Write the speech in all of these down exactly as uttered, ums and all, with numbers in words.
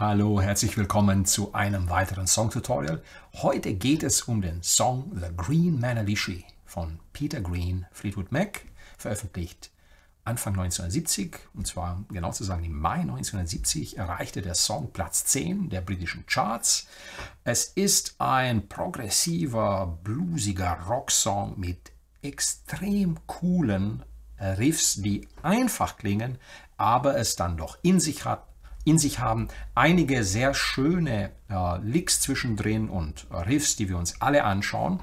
Hallo, herzlich willkommen zu einem weiteren Song-Tutorial. Heute geht es um den Song The Green Manalishi von Peter Green, Fleetwood Mac, veröffentlicht Anfang neunzehnhundertsiebzig, und zwar genau zu sagen im Mai neunzehnhundertsiebzig erreichte der Song Platz zehn der britischen Charts. Es ist ein progressiver, bluesiger Rocksong mit extrem coolen Riffs, die einfach klingen, aber es dann doch in sich hat, in sich haben. Einige sehr schöne äh, Licks zwischendrin und äh, Riffs, die wir uns alle anschauen.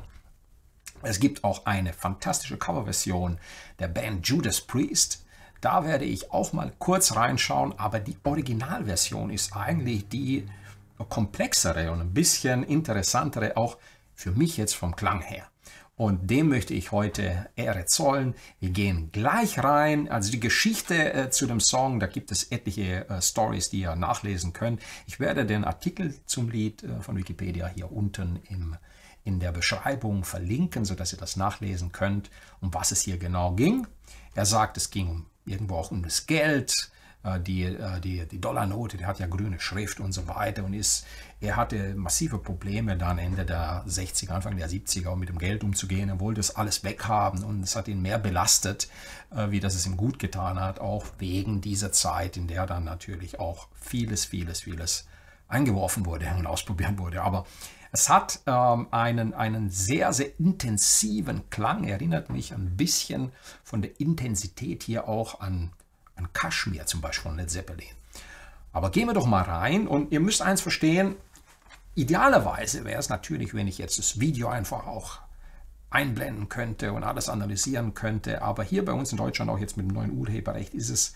Es gibt auch eine fantastische Coverversion der Band Judas Priest. Da werde ich auch mal kurz reinschauen, aber die Originalversion ist eigentlich die komplexere und ein bisschen interessantere, auch für mich jetzt vom Klang her. Und dem möchte ich heute Ehre zollen. Wir gehen gleich rein. Also die Geschichte äh, zu dem Song, da gibt es etliche äh, Stories, die ihr nachlesen könnt. Ich werde den Artikel zum Lied äh, von Wikipedia hier unten im, in der Beschreibung verlinken, sodass ihr das nachlesen könnt, um was es hier genau ging. Er sagt, es ging um, irgendwo auch um das Geld. Die, die, die Dollarnote, die hat ja grüne Schrift und so weiter, und ist, er hatte massive Probleme dann Ende der sechziger, Anfang der siebziger, um mit dem Geld umzugehen. Er wollte es alles weghaben und es hat ihn mehr belastet, wie das es ihm gut getan hat, auch wegen dieser Zeit, in der dann natürlich auch vieles, vieles, vieles eingeworfen wurde und ausprobiert wurde. Aber es hat ähm, einen, einen sehr, sehr intensiven Klang, erinnert mich ein bisschen von der Intensität hier auch an an Kashmir zum Beispiel von Led Zeppelin. Aber gehen wir doch mal rein, und ihr müsst eins verstehen, idealerweise wäre es natürlich, wenn ich jetzt das Video einfach auch einblenden könnte und alles analysieren könnte, aber hier bei uns in Deutschland, auch jetzt mit dem neuen Urheberrecht, ist es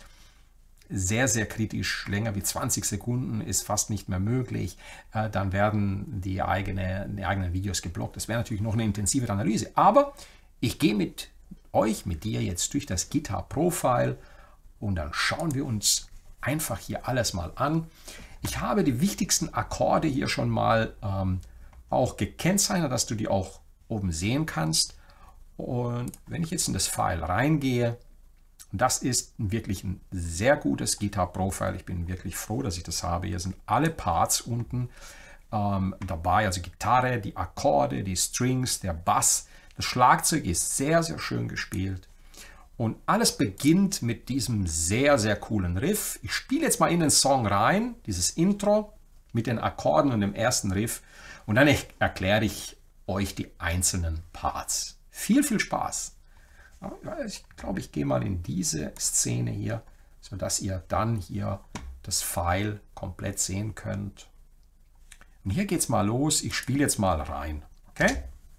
sehr, sehr kritisch. Länger wie zwanzig Sekunden ist fast nicht mehr möglich. Äh, dann werden die, eigene, die eigenen Videos geblockt. Das wäre natürlich noch eine intensivere Analyse, aber ich gehe mit euch, mit dir jetzt durch das Guitar-Profile, und dann schauen wir uns einfach hier alles mal an. Ich habe die wichtigsten Akkorde hier schon mal ähm, auch gekennzeichnet, dass du die auch oben sehen kannst. Und wenn ich jetzt in das File reingehe, das ist wirklich ein sehr gutes Guitar-Profile. Ich bin wirklich froh, dass ich das habe. Hier sind alle Parts unten ähm, dabei, also Gitarre, die Akkorde, die Strings, der Bass. Das Schlagzeug ist sehr, sehr schön gespielt. Und alles beginnt mit diesem sehr, sehr coolen Riff. Ich spiele jetzt mal in den Song rein, dieses Intro mit den Akkorden und dem ersten Riff. Und dann erkläre ich euch die einzelnen Parts. Viel, viel Spaß. Ich glaube, ich gehe mal in diese Szene hier, sodass ihr dann hier das File komplett sehen könnt. Und hier geht es mal los. Ich spiele jetzt mal rein. Okay?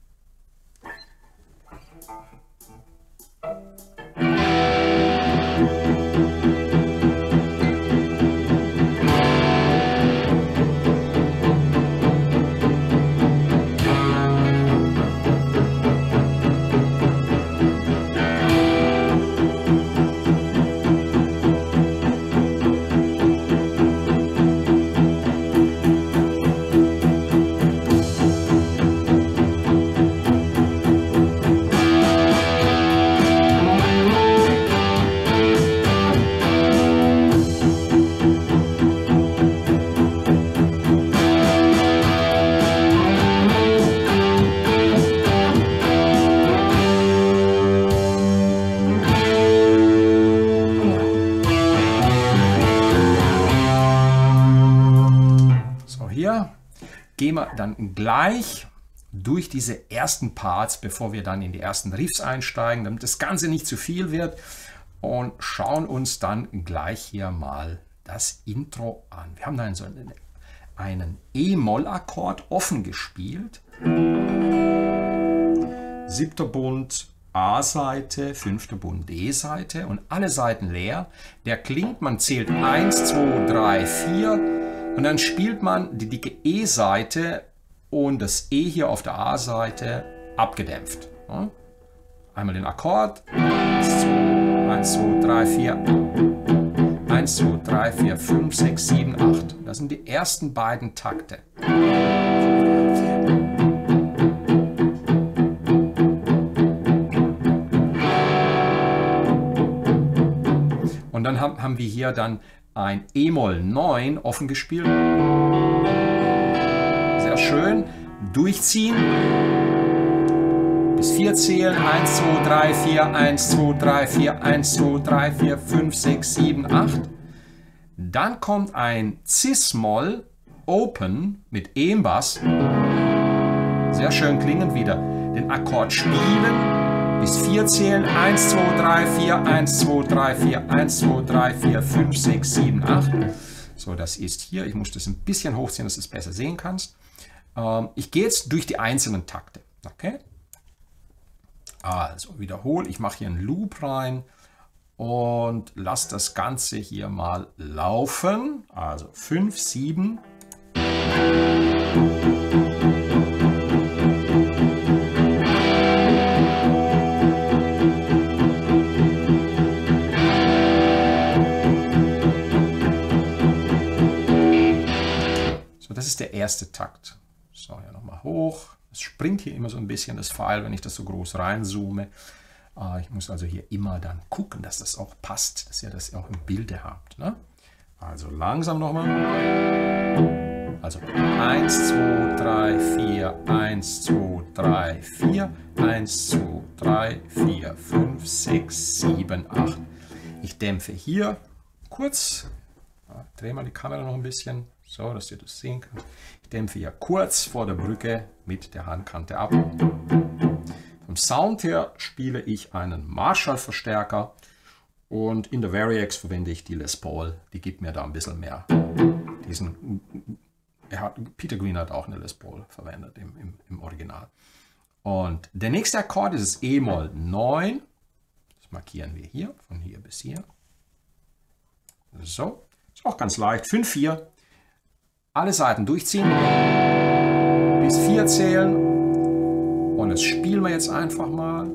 Gehen wir dann gleich durch diese ersten Parts, bevor wir dann in die ersten Riffs einsteigen, damit das Ganze nicht zu viel wird, und schauen uns dann gleich hier mal das Intro an. Wir haben dann so einen, einen E-Moll-Akkord offen gespielt. Siebter Bund A-Seite, fünfter Bund D-Seite und alle Seiten leer. Der klingt, man zählt eins, zwei, drei, vier. Und dann spielt man die dicke E-Seite und das E hier auf der A-Seite abgedämpft. Einmal den Akkord. eins, zwei, drei, vier. eins, zwei, drei, vier, fünf, sechs, sieben, acht. Das sind die ersten beiden Takte. Und dann haben, haben wir hier dann ein E-Moll neun offen gespielt. Sehr schön. Durchziehen. Bis vier zählen. eins, zwei, drei, vier, eins, zwei, drei, vier, eins, zwei, drei, vier, fünf, sechs, sieben, acht. Dann kommt ein Cis-Moll Open mit E-Bass. Sehr schön klingend wieder. Den Akkord spielen. Bis vier zählen. eins, zwei, drei, vier, eins, zwei, drei, vier, eins, zwei, drei, vier, fünf, sechs, sieben, acht. So, das ist hier. Ich muss das ein bisschen hochziehen, dass du es besser sehen kannst. Ähm, ich gehe jetzt durch die einzelnen Takte. Okay? Also, wiederhole. Ich mache hier einen Loop rein und lasse das Ganze hier mal laufen. Also fünf, sieben. So, das ist der erste Takt. So, hier nochmal hoch. Es springt hier immer so ein bisschen das Pfeil, wenn ich das so groß reinzoome. Ich muss also hier immer dann gucken, dass das auch passt, dass ihr das auch im Bilde habt. Ne? Also langsam nochmal. Also eins, zwei, drei, vier, eins, zwei, drei, vier, eins, zwei, drei, vier, fünf, sechs, sieben, acht. Ich dämpfe hier kurz. Ja, drehe mal die Kamera noch ein bisschen, so dass ihr das sehen könnt. Ich dämpfe hier kurz vor der Brücke mit der Handkante ab. Vom Sound her spiele ich einen Marshall-Verstärker und in der Variax verwende ich die Les Paul. Die gibt mir da ein bisschen mehr. Diesen, er hat, Peter Green hat auch eine Les Paul verwendet im, im, im Original. Und der nächste Akkord ist das E-Moll neun. Das markieren wir hier, von hier bis hier. So, ist auch ganz leicht. fünf, vier. Alle Seiten durchziehen. Bis vier zählen. Und das spielen wir jetzt einfach mal.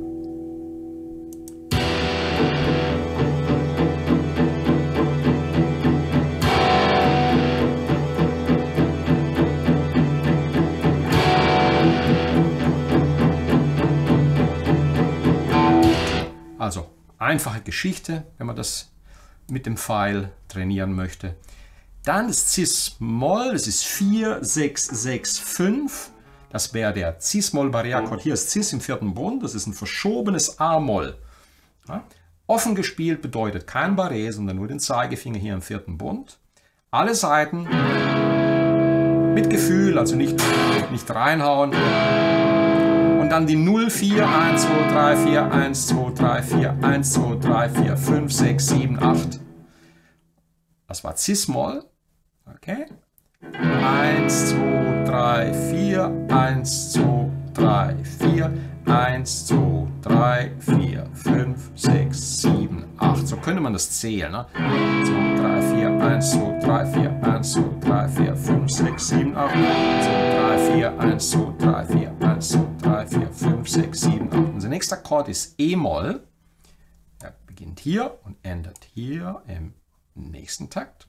Also, einfache Geschichte, wenn man das mit dem Pfeil trainieren möchte. Dann das Cis-Moll, das ist vier, sechs, sechs, fünf. Das wäre der Cis-Moll-Barré-Akkord. Hier ist Cis im vierten Bund, das ist ein verschobenes A-Moll. Ja? Offen gespielt bedeutet kein Barré, sondern nur den Zeigefinger hier im vierten Bund. Alle Seiten mit Gefühl, also nicht, nicht reinhauen. Und dann die null, vier, eins, zwei, drei, vier, eins, zwei, drei, vier, eins, zwei, drei, vier, fünf, sechs, sieben, acht. Das war Cis-Moll. Okay. eins, zwei, drei, vier, eins, zwei, drei, vier, eins, zwei, drei, vier, fünf, sechs, sieben, acht. So könnte man das zählen. Ne? zwei, drei, vier, eins, zwei, drei, vier, eins, zwei, drei, vier, fünf, sechs, sieben, acht. zwei, drei, vier, eins, zwei, drei, vier, eins, zwei, drei, vier, fünf, sechs, sieben, acht. Unser nächster Akkord ist E-Moll. Er beginnt hier und endet hier im nächsten Takt.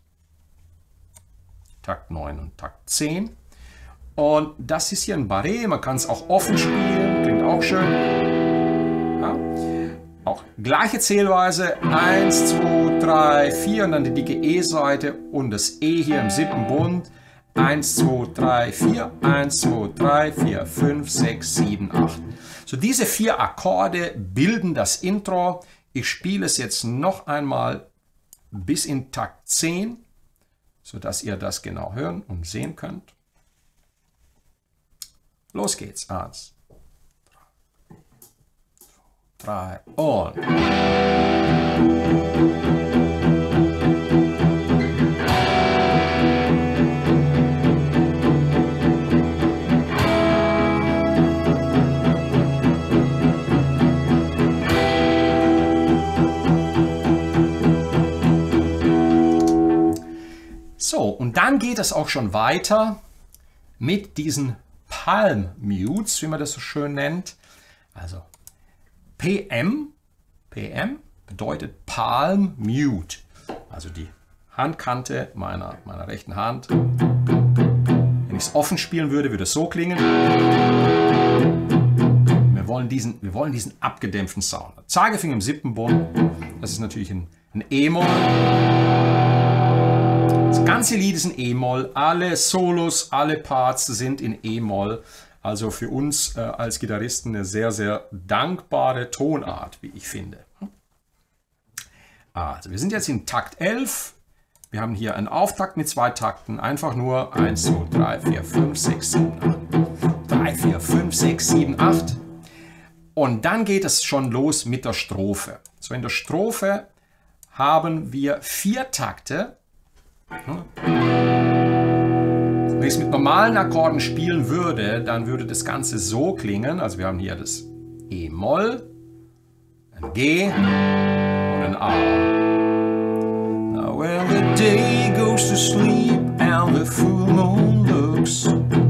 Takt neun und Takt zehn. Und das ist hier ein Barré, man kann es auch offen spielen, klingt auch schön. Ja. Auch gleiche Zählweise, eins, zwei, drei, vier und dann die dicke E-Seite und das E hier im siebten Bund. eins, zwei, drei, vier, eins, zwei, drei, vier, fünf, sechs, sieben, acht. So, diese vier Akkorde bilden das Intro. Ich spiele es jetzt noch einmal bis in Takt zehn. Sodass ihr das genau hören und sehen könnt. Los geht's. Eins, drei und. So, und dann geht es auch schon weiter mit diesen Palm Mutes, wie man das so schön nennt. Also P M, P M bedeutet Palm Mute. Also die Handkante meiner, meiner rechten Hand. Wenn ich es offen spielen würde, würde es so klingen. Wir wollen diesen, wir wollen diesen abgedämpften Sound. Zeigefinger im siebten Bund. Das ist natürlich ein, ein E-Moll. Das ganze Lied ist in E-Moll, alle Solos, alle Parts sind in E-Moll. Also für uns äh, als Gitarristen eine sehr, sehr dankbare Tonart, wie ich finde. Also wir sind jetzt in Takt elf. Wir haben hier einen Auftakt mit zwei Takten. Einfach nur eins, zwei, drei, vier, fünf, sechs, sieben, acht. drei, vier, fünf, sechs, sieben, acht. Und dann geht es schon los mit der Strophe. So, in der Strophe haben wir vier Takte. Wenn ich es mit normalen Akkorden spielen würde, dann würde das Ganze so klingen. Also wir haben hier das E-Moll, ein G und ein A. Now when the day goes to sleep and the full moon looks,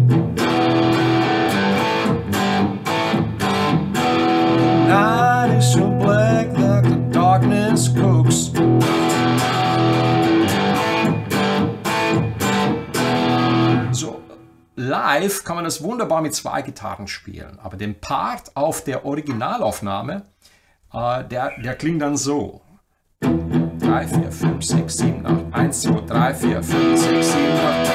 night is so black that the darkness cooks. So, live kann man das wunderbar mit zwei Gitarren spielen, aber den Part auf der Originalaufnahme, äh, der, der klingt dann so. drei, vier, fünf, sechs, sieben, acht. eins, zwei, drei, vier, fünf, sechs, sieben, acht.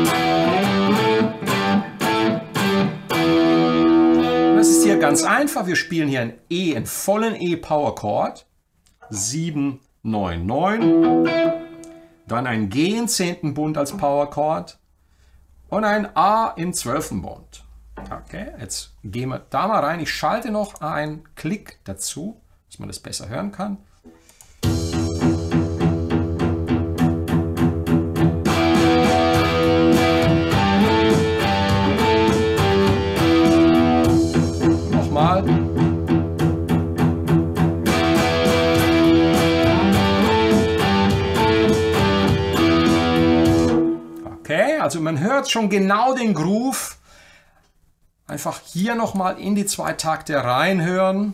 Das ist hier ganz einfach. Wir spielen hier ein E, einen vollen E-Power-Chord. sieben, neun, neun. Dann ein G im zehnten Bund als Power-Chord. Und ein A im zwölften Bund. Okay, jetzt gehen wir da mal rein. Ich schalte noch einen Klick dazu, dass man das besser hören kann. Nochmal. Okay, also man hört schon genau den Groove. Einfach hier nochmal in die zwei Takte reinhören.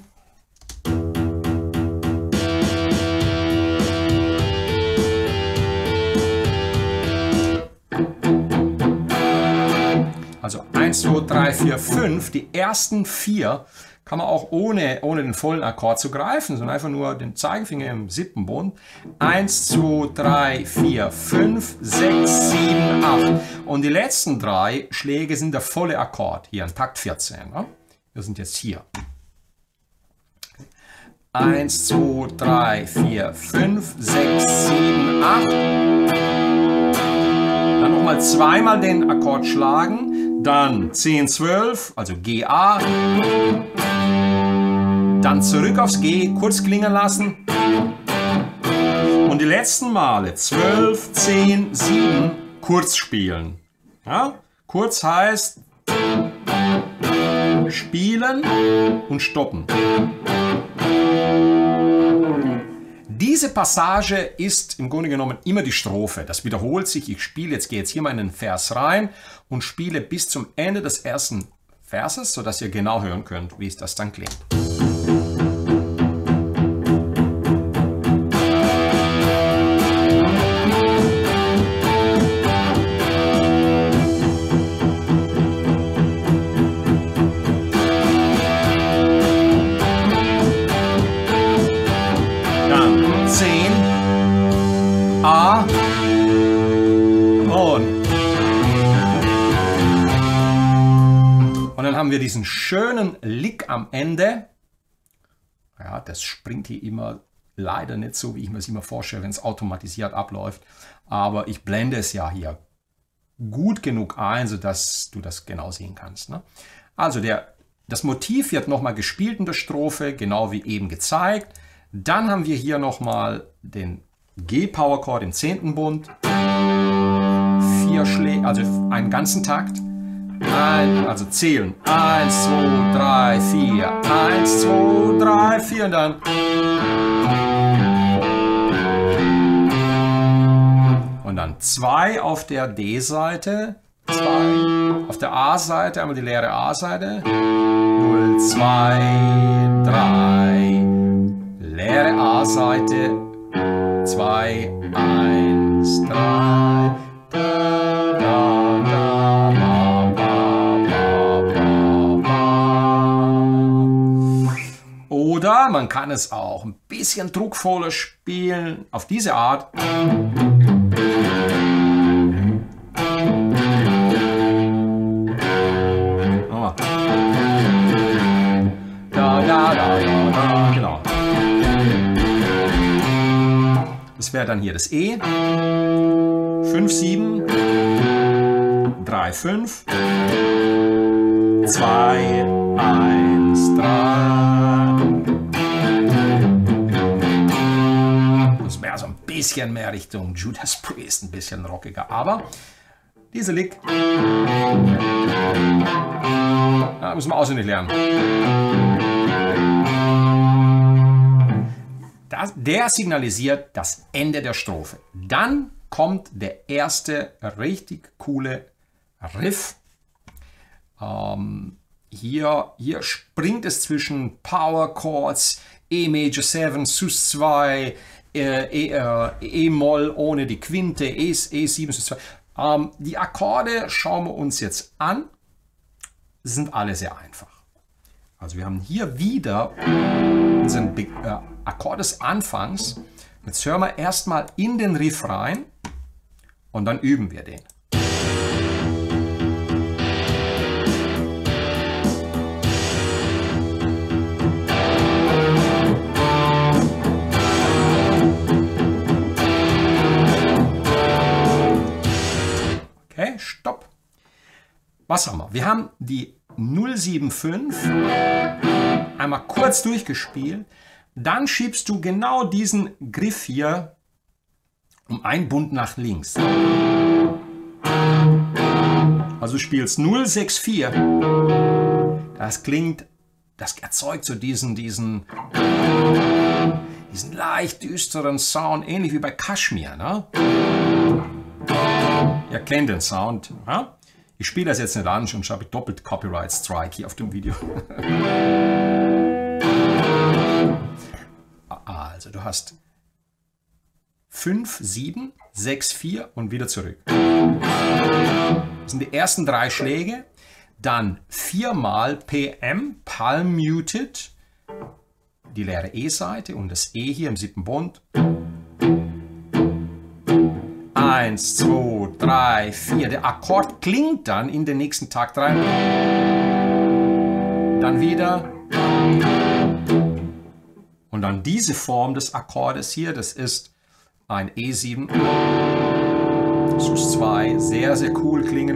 Also eins, zwei, drei, vier, fünf, die ersten vier kann man auch ohne, ohne den vollen Akkord zu greifen, sondern einfach nur den Zeigefinger im siebten Bund. eins, zwei, drei, vier, fünf, sechs, sieben, acht. Und die letzten drei Schläge sind der volle Akkord, hier in Takt vierzehn. Ne? Wir sind jetzt hier. eins, zwei, drei, vier, fünf, sechs, sieben, acht. Dann nochmal zweimal den Akkord schlagen. Dann zehn, zwölf, also G A. Dann zurück aufs G, kurz klingen lassen. Und die letzten Male zwölf, zehn, sieben kurz spielen. Ja? Kurz heißt spielen und stoppen. Diese Passage ist im Grunde genommen immer die Strophe. Das wiederholt sich. Ich spiele, jetzt gehe jetzt hier mal in den Vers rein und spiele bis zum Ende des ersten Verses, sodass ihr genau hören könnt, wie es das dann klingt. A und und dann haben wir diesen schönen Lick am Ende. Ja, das springt hier immer leider nicht so, wie ich mir es immer vorstelle, wenn es automatisiert abläuft. Aber ich blende es ja hier gut genug ein, sodass du das genau sehen kannst. Ne? Also der, das Motiv wird nochmal gespielt in der Strophe, genau wie eben gezeigt. Dann haben wir hier nochmal den G-Power-Chord im zehnten Bund, vier Schläge, also einen ganzen Takt, ein, also zählen, eins, zwei, drei, vier, eins, zwei, drei, vier und dann und dann zwei auf der D-Seite, zwei auf der A-Seite, einmal die leere A-Seite, null, zwei, drei, leere A-Seite, zwei, eins, drei, da, da, da, ba, ba, ba, ba. Oder man kann es auch ein bisschen druckvoller spielen, auf diese Art. Das wäre dann hier das E. fünf, sieben, drei, fünf, zwei, eins, drei. Das wäre so ein bisschen mehr Richtung Judas Priest, ein bisschen rockiger. Aber diese Lick, ja, müssen wir auswendig lernen. Das, der signalisiert das Ende der Strophe. Dann kommt der erste richtig coole Riff. Ähm, hier, hier springt es zwischen Power Chords, E Major sieben, Sus zwei, E-Moll ohne die Quinte, E sieben, Sus zwei. Ähm, die Akkorde schauen wir uns jetzt an. Sie sind alle sehr einfach. Also wir haben hier wieder unseren Be äh, Akkord des Anfangs. Jetzt hören wir erstmal in den Riff rein und dann üben wir den. Okay, stopp. Was haben wir? Wir haben die null sieben fünf einmal kurz durchgespielt. Dann schiebst du genau diesen Griff hier um einen Bund nach links. Also du spielst null sechs vier. Das klingt, das erzeugt so diesen, diesen, diesen leicht düsteren Sound, ähnlich wie bei Kashmir. Ne? Ihr kennt den Sound. Ja? Ich spiele das jetzt nicht an, schon habe ich doppelt Copyright Strike hier auf dem Video. Also du hast fünf, sieben, sechs, vier und wieder zurück. Das sind die ersten drei Schläge. Dann viermal P M, Palm Muted, die leere E-Seite und das E hier im siebten Bund. Eins, zwei, drei, vier. Der Akkord klingt dann in den nächsten Takt rein. Dann wieder. Und dann diese Form des Akkordes hier, das ist ein E sieben. Sus zwei, sehr, sehr cool klingen.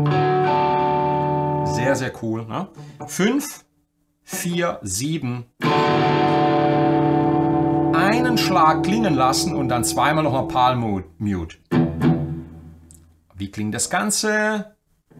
Sehr, sehr cool. Ne? fünf, vier, sieben. Einen Schlag klingen lassen und dann zweimal noch ein Palm Mute. Wie klingt das Ganze?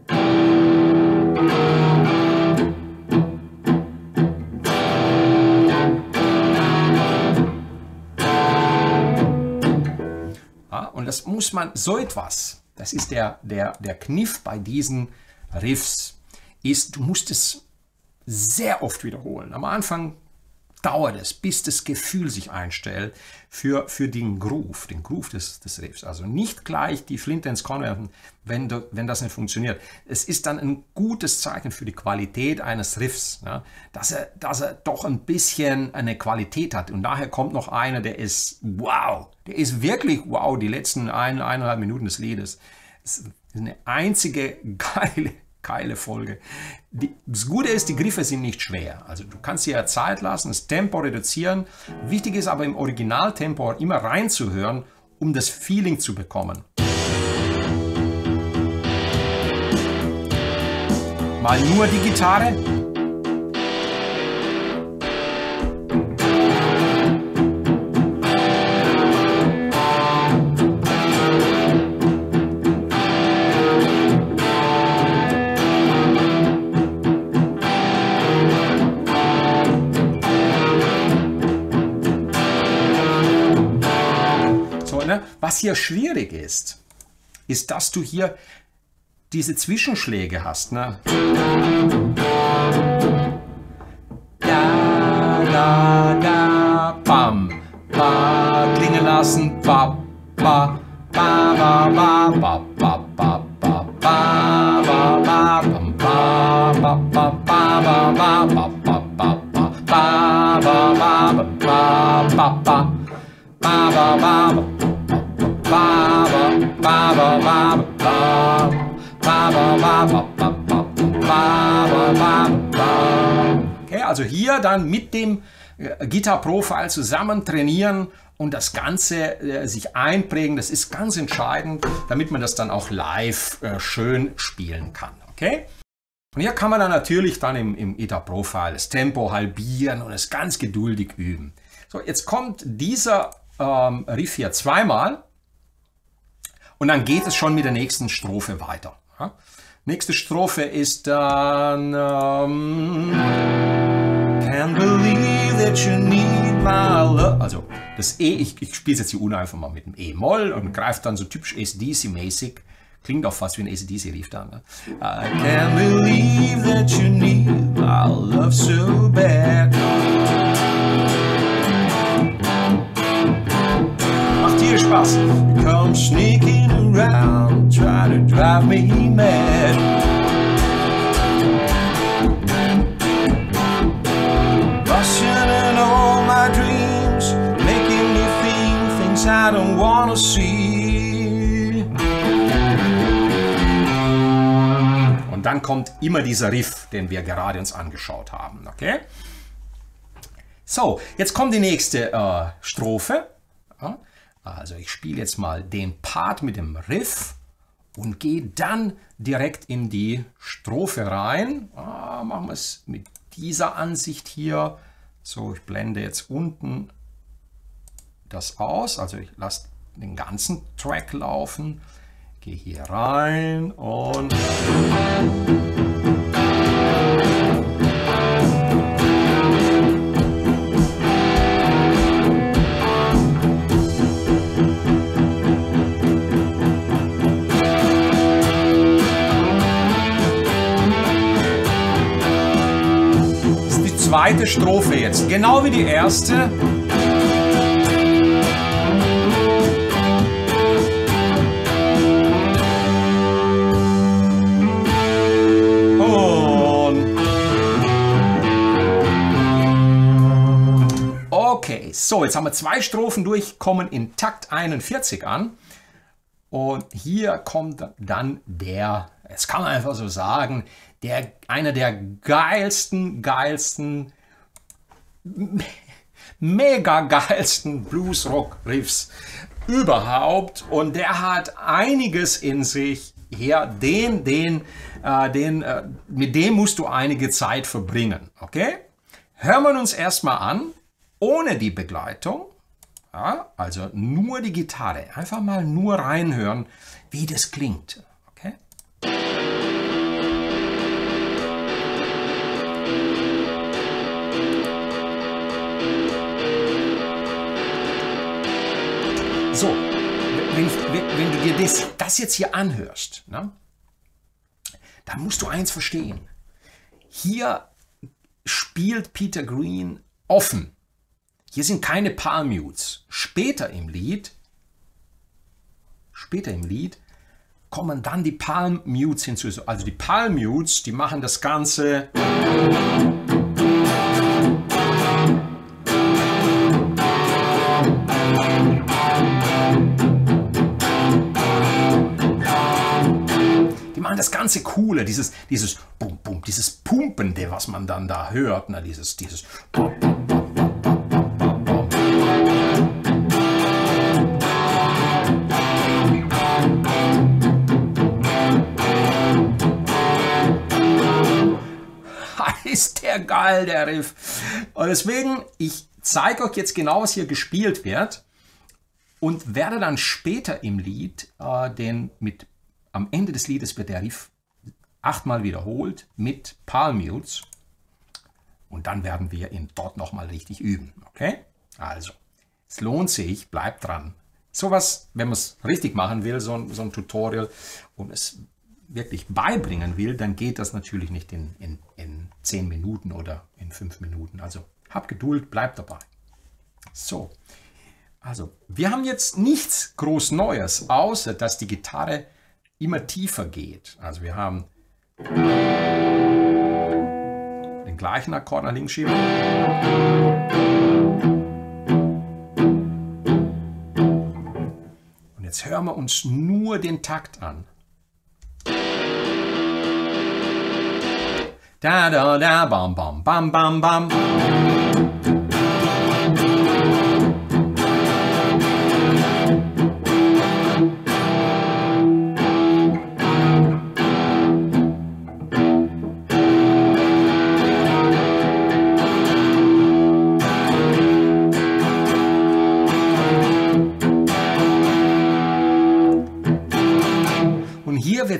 Ja, und das muss man, so etwas, das ist der, der, der Kniff bei diesen Riffs, ist, du musst es sehr oft wiederholen. Am Anfang dauert es, bis das Gefühl sich einstellt für, für den Groove, den Groove des, des Riffs. Also nicht gleich die Flinte ins Korn werfen, wenn, du, wenn das nicht funktioniert. Es ist dann ein gutes Zeichen für die Qualität eines Riffs, ne? dass, er, dass er doch ein bisschen eine Qualität hat. Und daher kommt noch einer, der ist wow, der ist wirklich wow, die letzten ein, eineinhalb Minuten des Liedes. Das ist eine einzige geile Geile Folge. Die, das Gute ist, die Griffe sind nicht schwer. Also du kannst dir ja Zeit lassen, das Tempo reduzieren. Wichtig ist aber im Originaltempo immer reinzuhören, um das Feeling zu bekommen. Mal nur die Gitarre. Was hier schwierig ist, ist, dass du hier diese Zwischenschläge hast. Ne? Da, da, da, bam, ba, klingen lassen, ba, ba, ba, ba, ba, ba, ba, ba, ba, ba, ba, ba, bam, ba, ba, ba, ba, ba, ba, ba, ba, ba, ba, ba, ba, ba, ba, ba, Okay, also hier dann mit dem Guitar Pro File zusammen trainieren und das Ganze äh, sich einprägen. Das ist ganz entscheidend, damit man das dann auch live äh, schön spielen kann. Okay? Und hier kann man dann natürlich dann im, im E T A Profile das Tempo halbieren und es ganz geduldig üben. So, jetzt kommt dieser ähm, Riff hier zweimal und dann geht es schon mit der nächsten Strophe weiter. Ja? Nächste Strophe ist dann ähm, Can't believe that you need my love. Also das E, ich, ich spiele jetzt die Una einfach mal mit dem E-Moll und greift dann so typisch A C D C-mäßig. Klingt auch fast wie ein A C D C-Riff dann. Ne? I can't believe that you need my love so bad. Macht hier Spaß. You come sneaking around, try to drive me mad. Rushing in all my dreams, making me think things I don't wanna see. Und dann kommt immer dieser Riff, den wir gerade uns angeschaut haben. Okay? So, jetzt kommt die nächste äh, Strophe. Ja, also ich spiele jetzt mal den Part mit dem Riff und gehe dann direkt in die Strophe rein. Ah, machen wir es mit dieser Ansicht hier. So, ich blende jetzt unten das aus. Also ich lasse den ganzen Track laufen. Gehe hier rein und das ist die zweite Strophe jetzt, genau wie die erste. Okay, so, jetzt haben wir zwei Strophen durch, kommen in Takt einundvierzig an. Und hier kommt dann der, jetzt kann man einfach so sagen, der, einer der geilsten, geilsten, mega geilsten Blues-Rock-Riffs überhaupt. Und der hat einiges in sich. Hier, den, den, äh, den, äh, mit dem musst du einige Zeit verbringen. Okay? Hören wir uns erstmal an. Ohne die Begleitung, ja, also nur die Gitarre. Einfach mal nur reinhören, wie das klingt. Okay? So, wenn, wenn, wenn du dir das, das jetzt hier anhörst, ne, dann musst du eins verstehen. Hier spielt Peter Green offen. Hier sind keine Palm Mutes. Später im Lied, später im Lied kommen dann die Palm Mutes hinzu. Also die Palm Mutes, die machen das Ganze. Die machen das Ganze cooler, dieses, dieses Bum, Bum, dieses Pumpende, was man dann da hört, na, dieses, dieses Bum, Bum. Ist der geil, der Riff. Und deswegen, ich zeige euch jetzt genau, was hier gespielt wird und werde dann später im Lied, äh, den mit, am Ende des Liedes wird der Riff achtmal wiederholt mit Palm Mutes und dann werden wir ihn dort nochmal richtig üben. Okay? Also, es lohnt sich, bleibt dran. Sowas, wenn man es richtig machen will, so ein, so ein Tutorial und es wirklich beibringen will, dann geht das natürlich nicht in, in, in zehn Minuten oder in fünf Minuten. Also hab Geduld, bleib dabei. So, also wir haben jetzt nichts groß Neues, außer dass die Gitarre immer tiefer geht. Also wir haben den gleichen Akkord nach links schieben. Und jetzt hören wir uns nur den Takt an. Da da da bam bam bam bam bam.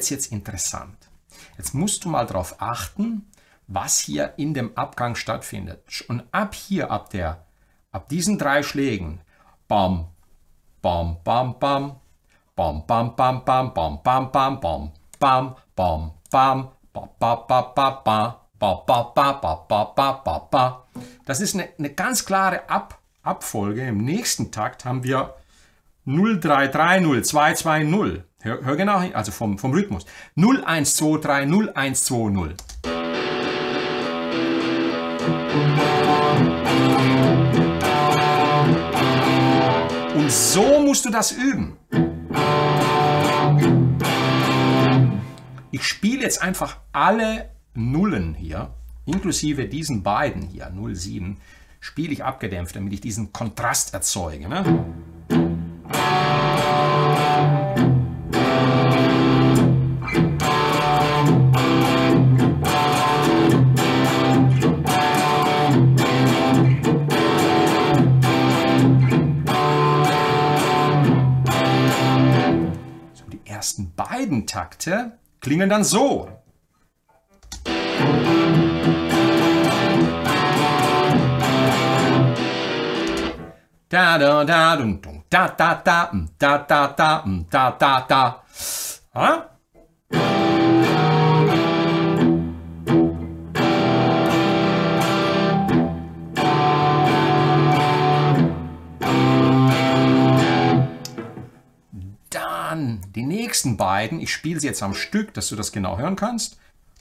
wird es jetzt interessant. Jetzt musst du mal darauf achten, was hier in dem Abgang stattfindet. Und ab hier, ab, der, ab diesen drei Schlägen, bam, bam, bam, bam, bam, bam, bam, bam, bam, bam, bam, bam, bam, bam, bam, ba, ba, ba, ba, ba, ba, ba, ba, ba, ba, ba, ba. Das ist eine, eine ganz klare Ab, Abfolge. Im nächsten Takt haben wir null drei drei null zwei zwei null. Hör, hör genau hin, also vom, vom Rhythmus. null eins zwei drei null eins zwei null. Und so musst du das üben. Ich spiele jetzt einfach alle Nullen hier, inklusive diesen beiden hier, null sieben, spiele ich abgedämpft, damit ich diesen Kontrast erzeuge. Ne? So, die ersten beiden Takte klingen dann so. Da da da dum dum da da da da da da da da da. Ha? Dann die nächsten beiden, ich spiele sie jetzt am Stück, dass du das genau hören kannst.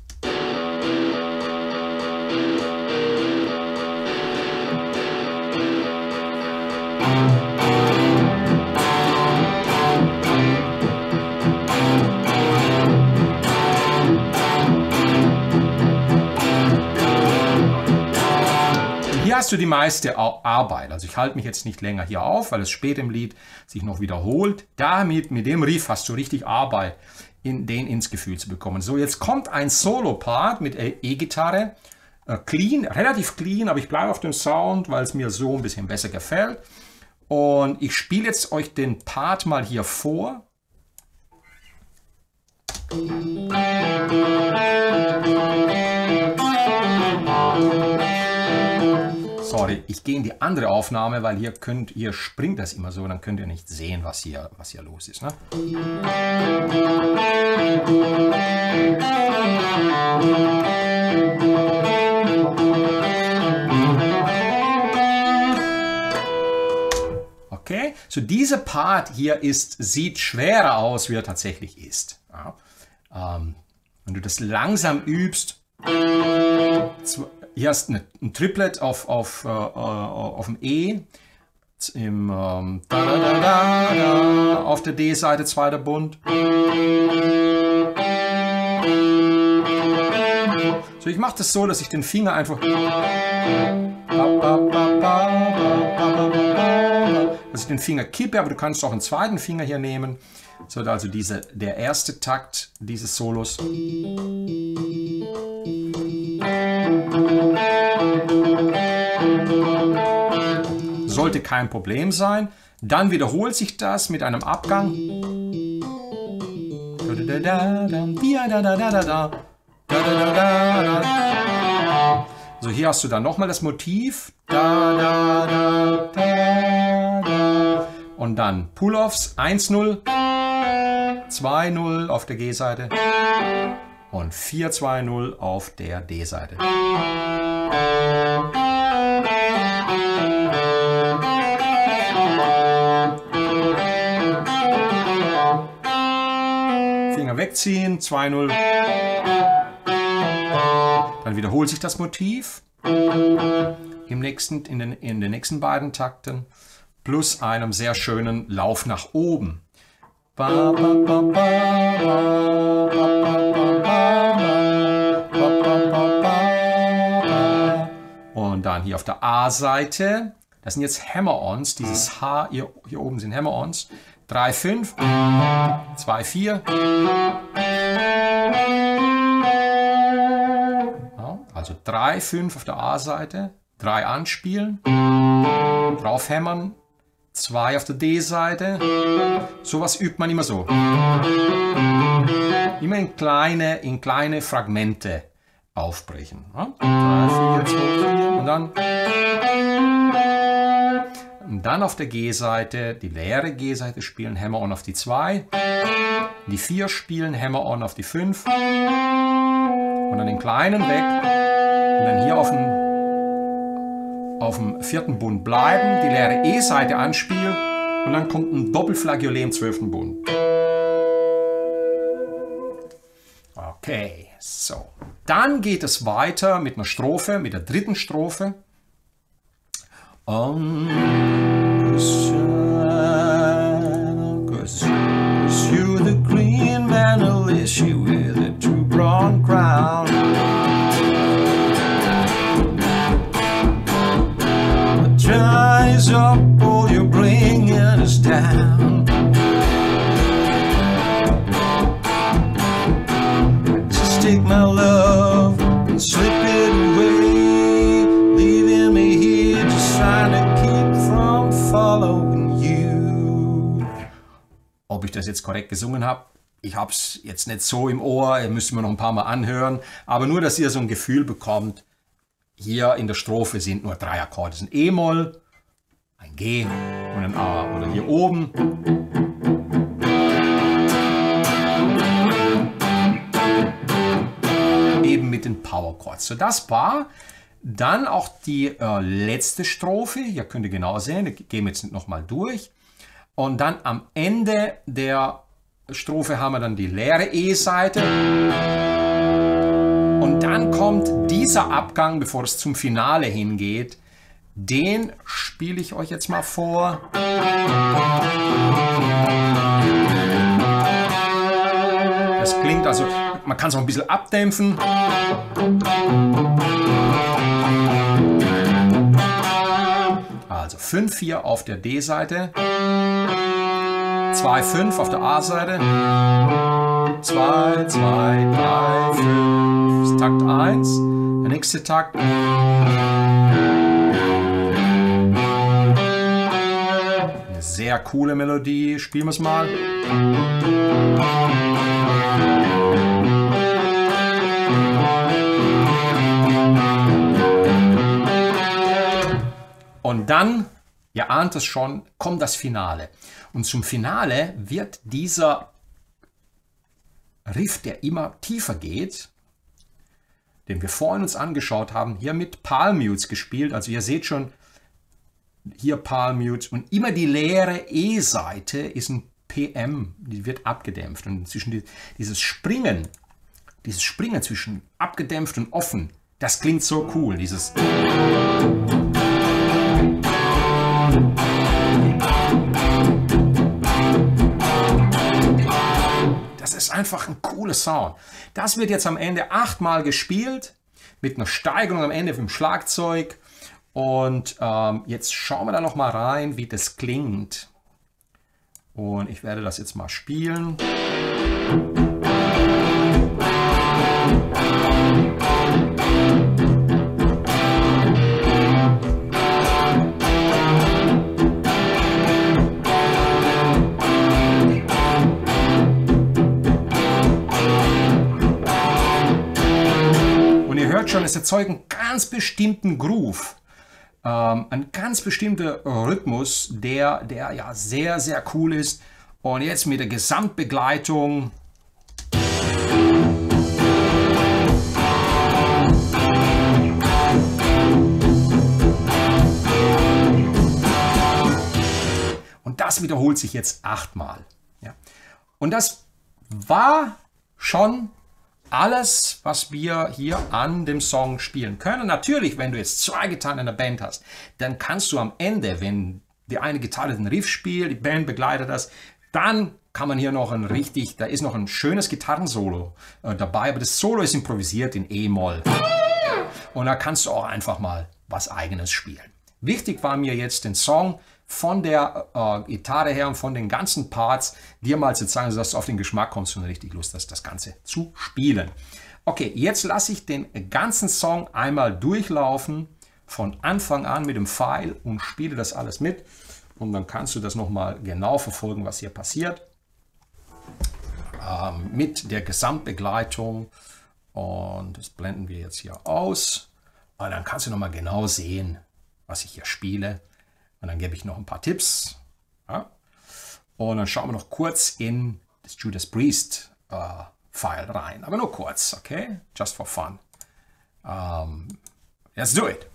Hier hast du die meiste Arbeit. Also ich halte mich jetzt nicht länger hier auf, weil es spät im Lied sich noch wiederholt. Damit, mit dem Riff hast du richtig Arbeit, in den ins Gefühl zu bekommen. So, jetzt kommt ein Solo-Part mit E-Gitarre. Clean, relativ clean, aber ich bleibe auf dem Sound, weil es mir so ein bisschen besser gefällt. Und ich spiele jetzt euch den Part mal hier vor. Sorry, ich gehe in die andere Aufnahme, weil hier, könnt, hier springt das immer so, dann könnt ihr nicht sehen, was hier, was hier los ist. Ne? Okay, so dieser Part hier ist, sieht schwerer aus, wie er tatsächlich ist. Ja. Ähm, wenn du das langsam übst, hier hast du ein Triplet auf, auf, äh, auf dem E, im, ähm, da, da, da, da, da, auf der D-Seite, zweiter Bund. So, ich mache das so, dass ich den Finger einfach, dass ich den Finger kippe, aber du kannst auch einen zweiten Finger hier nehmen. So, also diese, der erste Takt dieses Solos. Sollte kein Problem sein. Dann wiederholt sich das mit einem Abgang. So, hier hast du dann nochmal das Motiv. Und dann Pull-Offs eins null, zwei null auf der G-Seite und vier zwei null auf der D-Seite. Finger wegziehen, zwei null. Dann wiederholt sich das Motiv im nächsten, in, den, in den nächsten beiden Takten plus einem sehr schönen Lauf nach oben. Und dann hier auf der A-Seite, das sind jetzt Hammer-Ons, dieses H, hier, hier oben sind Hammer-Ons. drei fünf, zwei vier. Ja, also drei fünf auf der A-Seite, drei anspielen, drauf hämmern, zwei auf der D-Seite. Sowas übt man immer so. Immer in kleine, in kleine Fragmente aufbrechen. drei, vier, zwei, vier und dann. Und dann auf der G-Seite, die leere G-Seite spielen, Hammer-On auf die zwei. Die vier spielen, Hammer-On auf die fünf. Und dann den kleinen weg. Und dann hier auf dem, auf dem vierten Bund bleiben, die leere E-Seite anspielen. Und dann kommt ein Doppelflageolet im zwölften Bund. Okay, so. Dann geht es weiter mit einer Strophe, mit der dritten Strophe. On the shine, 'cause you the green Manalishi with a two-pronged crown. But dries up all you're bringing us down. Just take my love and slip it away, leaving me here just trying to keep from following you. Ob ich das jetzt korrekt gesungen habe, ich habe es jetzt nicht so im Ohr, müssen wir noch ein paar Mal anhören, aber nur, dass ihr so ein Gefühl bekommt, hier in der Strophe sind nur drei Akkorde. Das ist ein E-Moll, ein G und ein A. Oder hier oben. Eben mit den Power Chords. So, das war dann auch die äh, letzte Strophe. Hier könnt ihr genau sehen, da gehen wir jetzt nicht nochmal durch. Und dann am Ende der Strophe haben wir dann die leere E-Seite. Und dann kommt dieser Abgang, bevor es zum Finale hingeht. Den spiele ich euch jetzt mal vor. Das klingt also, man kann es auch ein bisschen abdämpfen. Also fünf vier auf der D-Seite, zwei fünf auf der A-Seite, zwei zwei drei fünf, das ist Takt eins, der nächste Takt. Eine sehr coole Melodie, spielen wir es mal. Und dann, ihr ahnt es schon, kommt das Finale. Und zum Finale wird dieser Riff, der immer tiefer geht, den wir vorhin uns angeschaut haben, hier mit Palm-Mutes gespielt. Also ihr seht schon, hier Palm-Mutes und immer die leere E-Seite ist ein P M, die wird abgedämpft. Und zwischen die, dieses Springen, dieses Springen zwischen abgedämpft und offen, das klingt so cool, dieses... Das ist einfach ein cooler Sound. Das wird jetzt am Ende achtmal gespielt, mit einer Steigerung am Ende vom Schlagzeug. Und ähm, jetzt schauen wir da noch mal rein, wie das klingt. Und ich werde das jetzt mal spielen. Schon, es erzeugt einen ganz bestimmten Groove, ähm, ein ganz bestimmter Rhythmus, der, der ja sehr, sehr cool ist. Und jetzt mit der Gesamtbegleitung. Und das wiederholt sich jetzt achtmal. Ja. Und das war schon alles, was wir hier an dem Song spielen können. Natürlich, wenn du jetzt zwei Gitarren in der Band hast, dann kannst du am Ende, wenn die eine Gitarre den Riff spielt, die Band begleitet das, dann kann man hier noch ein richtig, da ist noch ein schönes Gitarrensolo äh, dabei, aber das Solo ist improvisiert in E-Moll. Und da kannst du auch einfach mal was Eigenes spielen. Wichtig war mir jetzt den Song von der äh, Gitarre her und von den ganzen Parts dir mal zu zeigen, dass du auf den Geschmack kommst und richtig Lust hast, das Ganze zu spielen. Okay, jetzt lasse ich den ganzen Song einmal durchlaufen, von Anfang an mit dem Pfeil und spiele das alles mit. und dann kannst du das nochmal genau verfolgen, was hier passiert. Ähm, mit der Gesamtbegleitung. Und das blenden wir jetzt hier aus. Und dann kannst du nochmal genau sehen, was ich hier spiele. Und dann gebe ich noch ein paar Tipps. Ja? Und dann schauen wir noch kurz in das Judas Priest äh, File rein. Aber nur kurz, okay? Just for fun. Um, let's do it.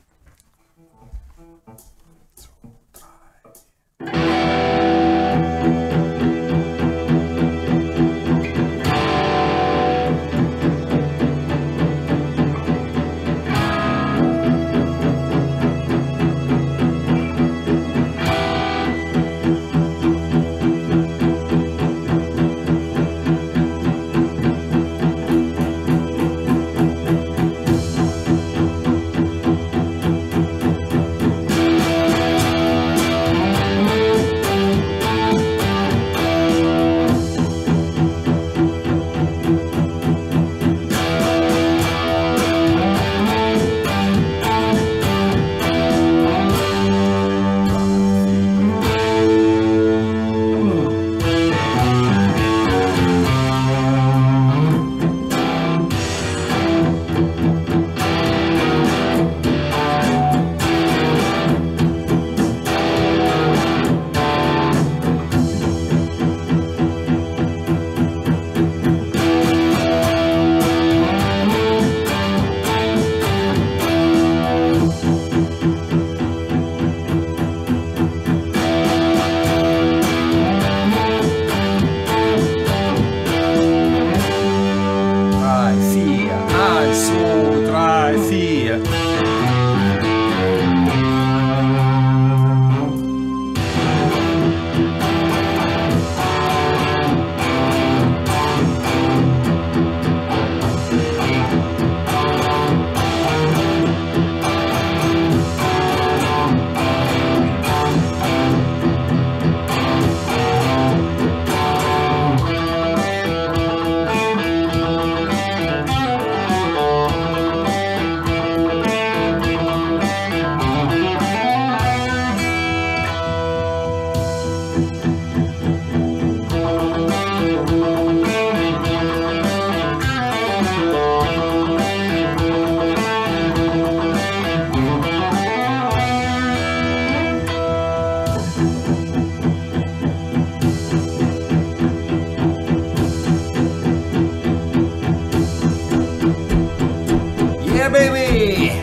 Baby!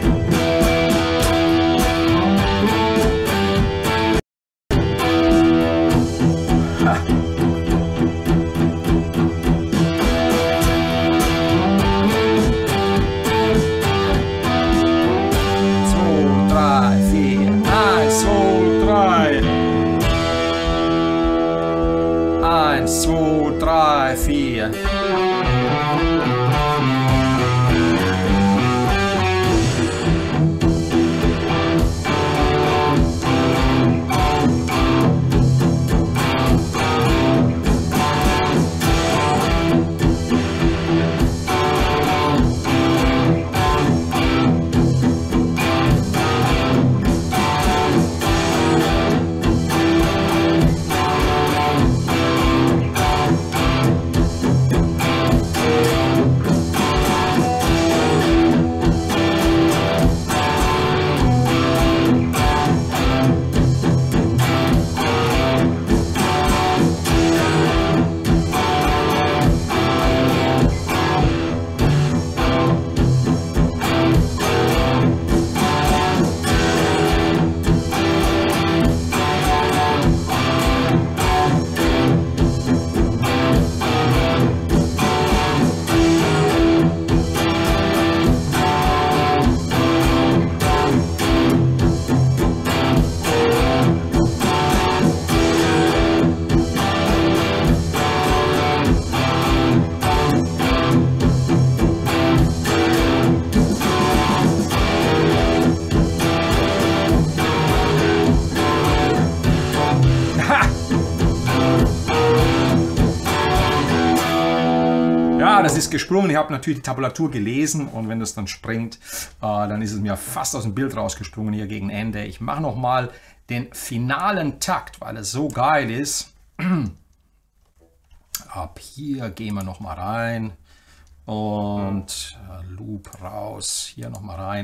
Ha. zwei, drei, vier, eins, zwei, drei. eins, zwei, drei, vier. ist gesprungen. Ich habe natürlich die Tabulatur gelesen und wenn das dann springt, äh, dann ist es mir fast aus dem Bild rausgesprungen hier gegen Ende. Ich mache nochmal den finalen Takt, weil es so geil ist. Ab hier gehen wir nochmal rein und äh, Loop raus, hier nochmal rein.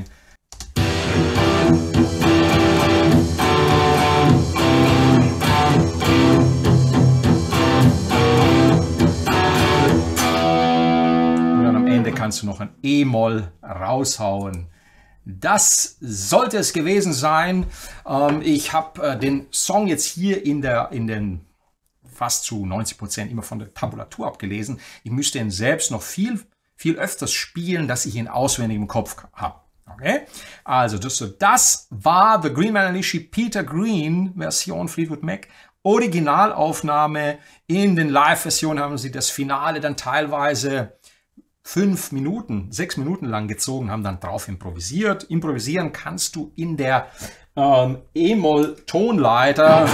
Und dann am Ende kannst du noch ein E-Moll raushauen. Das sollte es gewesen sein. Ähm, ich habe äh, den Song jetzt hier in, der, in den fast zu neunzig Prozent immer von der Tabulatur abgelesen. Ich müsste ihn selbst noch viel, viel öfters spielen, dass ich ihn auswendig im Kopf habe. Okay? Also das, das war The Green Manalishi Peter Green Version Fleetwood Mac. Originalaufnahme. In den Live-Versionen haben sie das Finale dann teilweise fünf Minuten, sechs Minuten lang gezogen, haben dann drauf improvisiert. Improvisieren kannst du in der ähm, E-Moll-Tonleiter.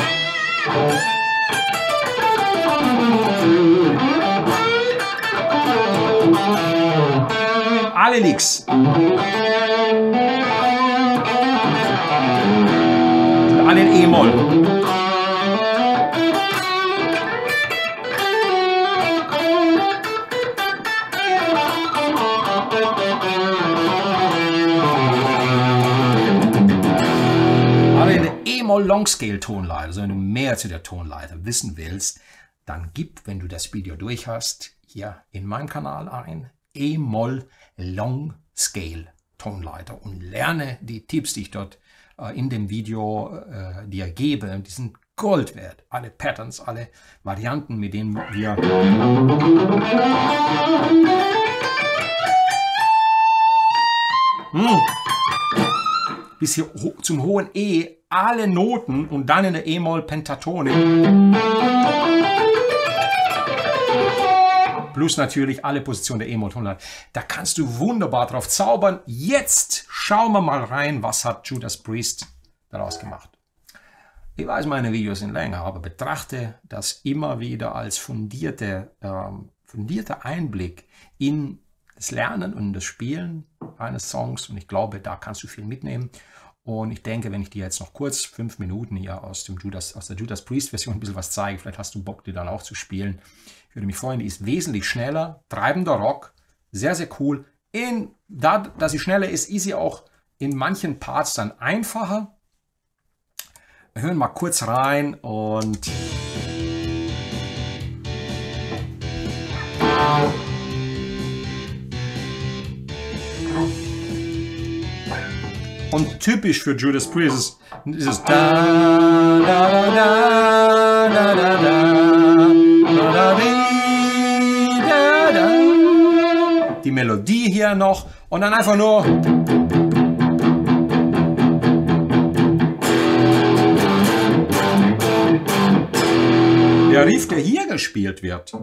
Alle Licks. Alle in E-Moll. E-Moll Longscale Tonleiter. Also wenn du mehr zu der Tonleiter wissen willst, dann gib, wenn du das Video durch hast, hier in meinem Kanal ein E-Moll Longscale Tonleiter und lerne die Tipps, die ich dort äh, in dem Video äh, dir gebe. Die sind Gold wert. Alle Patterns, alle Varianten, mit denen wir hm. bis hier ho zum hohen E alle Noten und dann in der E-Moll Pentatonik. Plus natürlich alle Positionen der E-Moll Tonleiter. Da kannst du wunderbar drauf zaubern. Jetzt schauen wir mal rein, was hat Judas Priest daraus gemacht. Ich weiß, meine Videos sind länger, aber betrachte das immer wieder als fundierte, ähm, fundierter Einblick in das Lernen und das Spielen eines Songs. Und ich glaube, da kannst du viel mitnehmen. Und ich denke, wenn ich dir jetzt noch kurz fünf Minuten hier aus, dem Judas, aus der Judas Priest Version ein bisschen was zeige, vielleicht hast du Bock, die dann auch zu spielen. Ich würde mich freuen, die ist wesentlich schneller, treibender Rock, sehr, sehr cool. In, da, da sie schneller ist, ist sie auch in manchen Parts dann einfacher. Wir hören mal kurz rein und Und typisch für Judas Priest ist dieses da, da, da, da, da, da, da, da, die Melodie hier noch und dann einfach nur der Riff, der hier gespielt wird.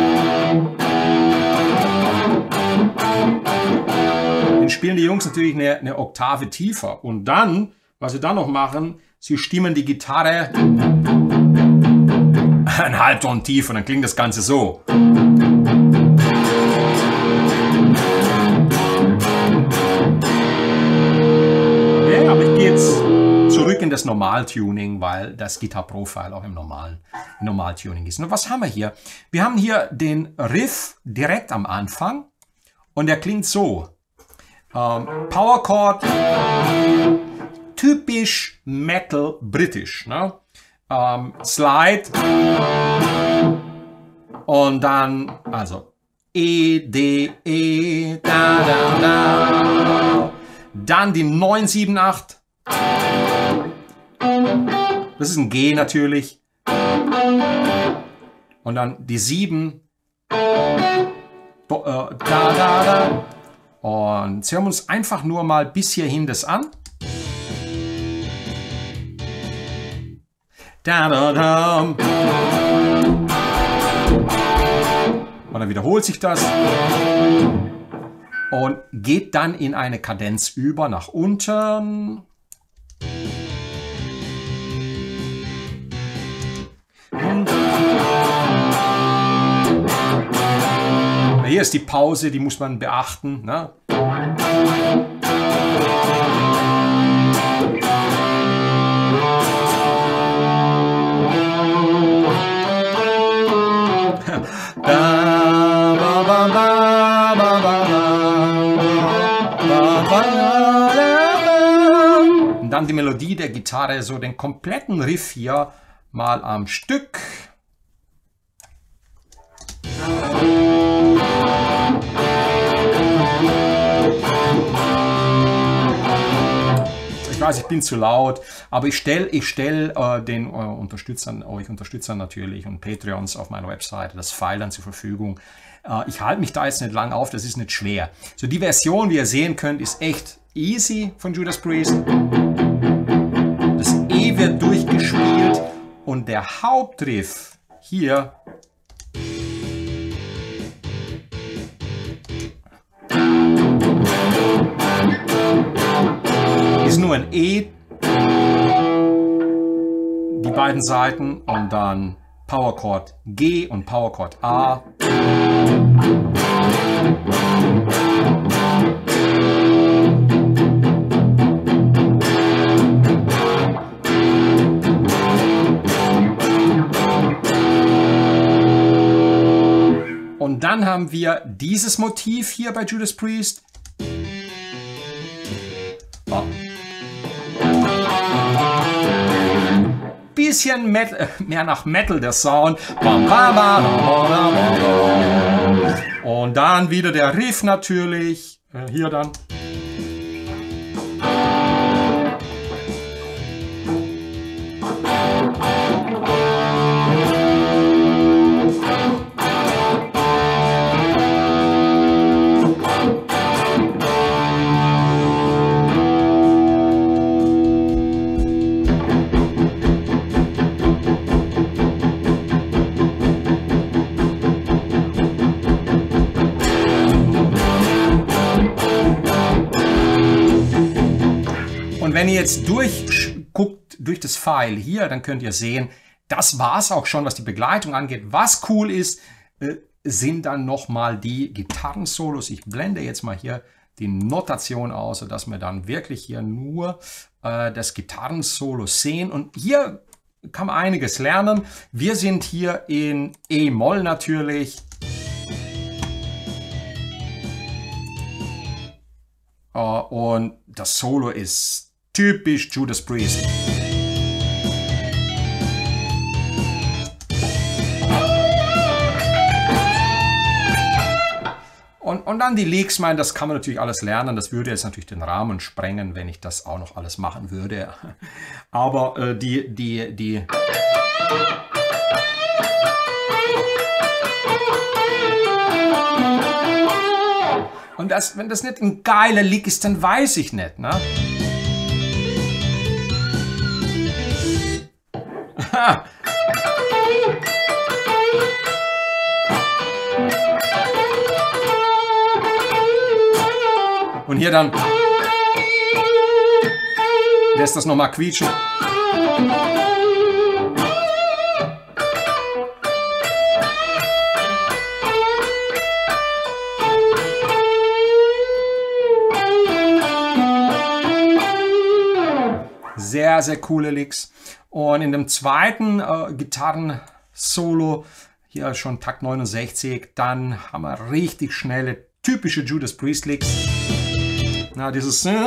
Den spielen die Jungs natürlich eine, eine Oktave tiefer. Und dann, was sie dann noch machen, sie stimmen die Gitarre einen Halbton tiefer. Dann klingt das Ganze so. Okay, aber ich gehe jetzt zurück in das Normaltuning, weil das Guitar Profile auch im normalen Normaltuning ist. Und was haben wir hier? Wir haben hier den Riff direkt am Anfang und der klingt so. Um, Power Chord, typisch Metal britisch, ne? Um, Slide und dann, also E, D, E, da, da, da. Dann die neun, sieben, acht. Das ist ein G natürlich. Und dann die sieben. Da, da, da. Und sie hören uns einfach nur mal bis hierhin das an. Da, da, da. Und dann wiederholt sich das. Und geht dann in eine Kadenz über nach unten. Und Hier ist die Pause, die muss man beachten. Ne? Und dann die Melodie der Gitarre, so den kompletten Riff hier mal am Stück. Ich weiß, ich bin zu laut, aber ich stelle ich stell, äh, den äh, Unterstützern, euch Unterstützern natürlich und Patreons auf meiner Webseite das File dann zur Verfügung. Äh, ich halte mich da jetzt nicht lang auf, das ist nicht schwer. So, die Version, wie ihr sehen könnt, ist echt easy von Judas Priest. Das E wird durchgespielt und der Hauptriff hier ist nur ein E, die beiden Seiten und dann Power Chord G und Power Chord A. Und dann haben wir dieses Motiv hier bei Judas Priest. Oh. Bisschen Metal, mehr nach Metal der Sound. Und dann wieder der Riff natürlich. Hier dann. Und wenn ihr jetzt durchguckt durch das File hier, dann könnt ihr sehen, das war es auch schon, was die Begleitung angeht. Was cool ist, äh, sind dann nochmal die Gitarrensolos. Ich blende jetzt mal hier die Notation aus, sodass wir dann wirklich hier nur äh, das Gitarrensolo sehen. Und hier kann man einiges lernen. Wir sind hier in E-Moll natürlich. Uh, und das Solo ist typisch Judas Priest. Und, und dann die Licks, mein, das kann man natürlich alles lernen. Das würde jetzt natürlich den Rahmen sprengen, wenn ich das auch noch alles machen würde. Aber äh, die, die, die... Und das, wenn das nicht ein geiler Lick ist, dann weiß ich nicht, ne? Und hier dann lässt das nochmal quietschen. Sehr, sehr coole Licks. Und in dem zweiten äh, Gitarren-Solo, hier schon Takt neunundsechzig, dann haben wir richtig schnelle, typische Judas Priest Licks. Na, dieses... Äh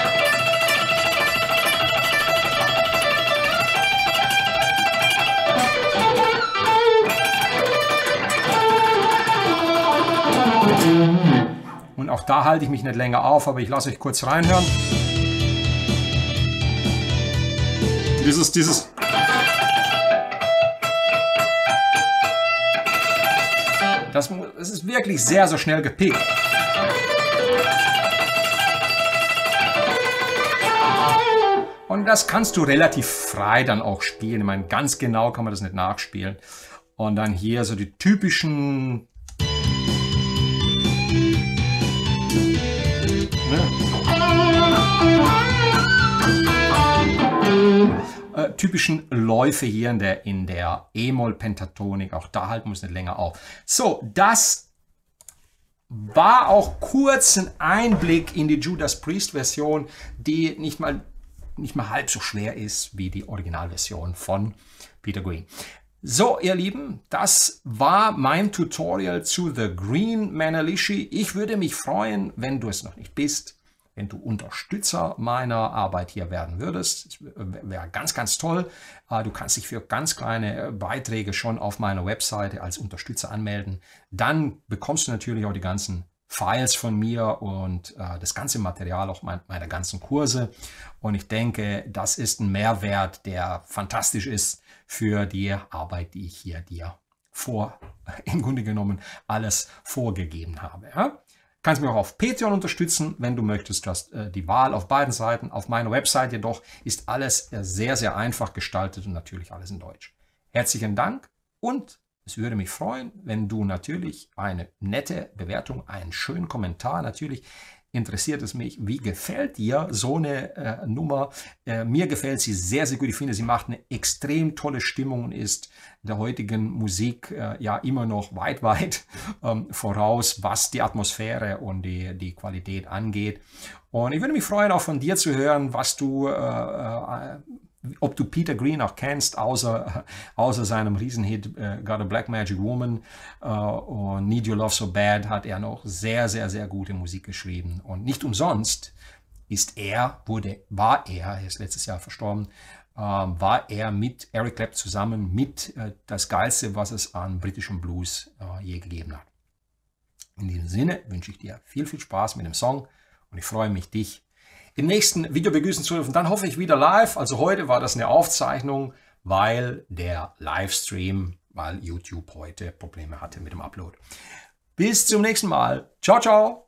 Und auch da halte ich mich nicht länger auf, aber ich lasse euch kurz reinhören. Dieses, dieses. Das, das ist wirklich sehr, sehr schnell gepickt. Und das kannst du relativ frei dann auch spielen. Ich meine, ganz genau kann man das nicht nachspielen. Und dann hier so die typischen... Äh, typischen Läufe hier in der, in der E-Moll-Pentatonik. Auch da halten wir es nicht länger auf. So, das war auch kurz ein Einblick in die Judas Priest Version, die nicht mal, nicht mal halb so schwer ist wie die Originalversion von Peter Green. So, ihr Lieben, das war mein Tutorial zu The Green Manalishi. Ich würde mich freuen, wenn du es noch nicht bist, wenn du Unterstützer meiner Arbeit hier werden würdest. Das wäre ganz, ganz toll. Du kannst dich für ganz kleine Beiträge schon auf meiner Webseite als Unterstützer anmelden. Dann bekommst du natürlich auch die ganzen Files von mir und äh, das ganze Material, auch mein, meiner ganzen Kurse. Und ich denke, das ist ein Mehrwert, der fantastisch ist für die Arbeit, die ich hier dir vor, im Grunde genommen, alles vorgegeben habe. Ja? Kannst mich auch auf Patreon unterstützen, wenn du möchtest. Du hast äh, die Wahl auf beiden Seiten. Auf meiner Website jedoch ist alles äh, sehr, sehr einfach gestaltet und natürlich alles in Deutsch. Herzlichen Dank und es würde mich freuen, wenn du natürlich eine nette Bewertung, einen schönen Kommentar, natürlich interessiert es mich, wie gefällt dir so eine äh, Nummer? Äh, mir gefällt sie sehr, sehr gut. Ich finde, sie macht eine extrem tolle Stimmung und ist der heutigen Musik äh, ja immer noch weit, weit ähm, voraus, was die Atmosphäre und die, die Qualität angeht. Und ich würde mich freuen, auch von dir zu hören, was du, äh, äh, ob du Peter Green auch kennst, außer, außer seinem Riesenhit uh, Got a Black Magic Woman uh, und Need Your Love So Bad hat er noch sehr, sehr, sehr gute Musik geschrieben. Und nicht umsonst ist er, wurde, war er, er ist letztes Jahr verstorben, uh, war er mit Eric Clapton zusammen mit uh, das Geilste, was es an britischem Blues uh, je gegeben hat. In diesem Sinne wünsche ich dir viel, viel Spaß mit dem Song und ich freue mich, dich im nächsten Video begrüßen zu dürfen. Dann hoffe ich wieder live. Also heute war das eine Aufzeichnung, weil der Livestream, weil YouTube heute Probleme hatte mit dem Upload. Bis zum nächsten Mal. Ciao, ciao.